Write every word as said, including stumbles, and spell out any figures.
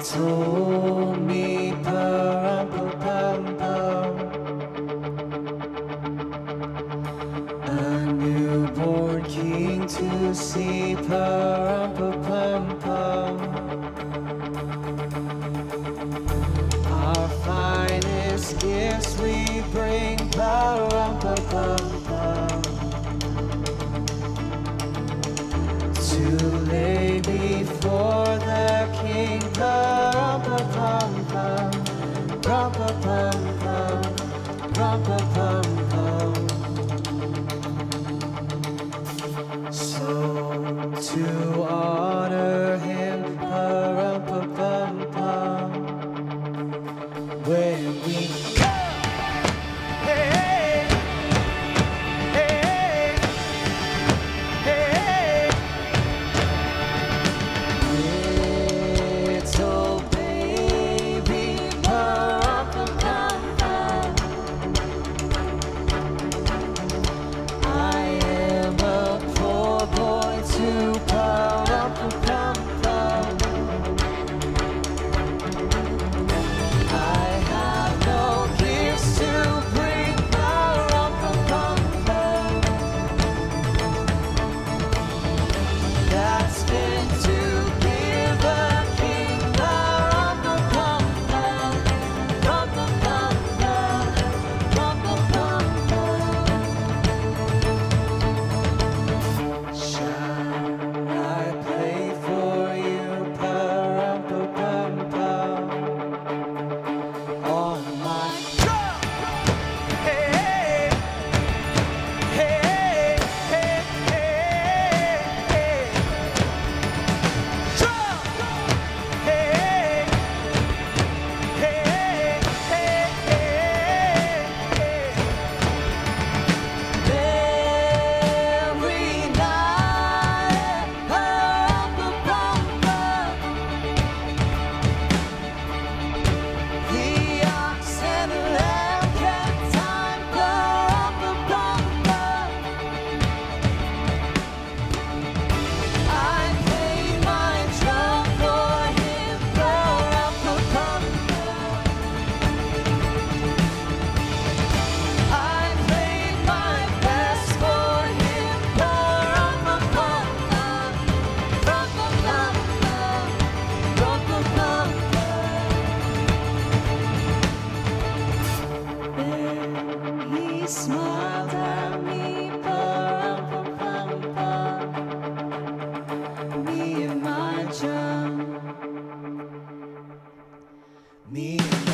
told me pa-rum-pa-pum-pum, a newborn king to see, pa-rum-pa-pum-pum. Our finest gifts we bring, pa-rum-pa-pum-pum, to lay before the king, pa-rum-pa-pum-pum, rum-pa-pum-pum, rum-pa-pum-pum. So to honor him, pa-rum-pa-pum-pum, when we come, hey, hey, hey, hey, little baby, pa-rum-pa-pum-pum, I am a poor boy too, pa-rum-pa-pum-pum. I have no gifts to bring, pa-rum-pa-pum-pum, that's fit to give a king, pa-rum-pa-pum-pum, rum-pa-pum-pum, rum-pa-pum-pum. Shall I play for you, pa-rum-pa-pum-pum, on my drum? Hey, hey, hey, hey, hey, drum! Hey, hey, hey, hey, every night, pa-rum-pa-pum-pum, the ox and the lamb kept time, pa-rum-pa-pum-pum. I played my drum for him, pa-rum-pa-pum-pum. I played my best for him, pa-rum-pa-pum-pum, rum-pa-pum-pum, rum-pa-pum-pum. Then he smiled at me, pa-rum-pa-pum-pum, me and my drum, me and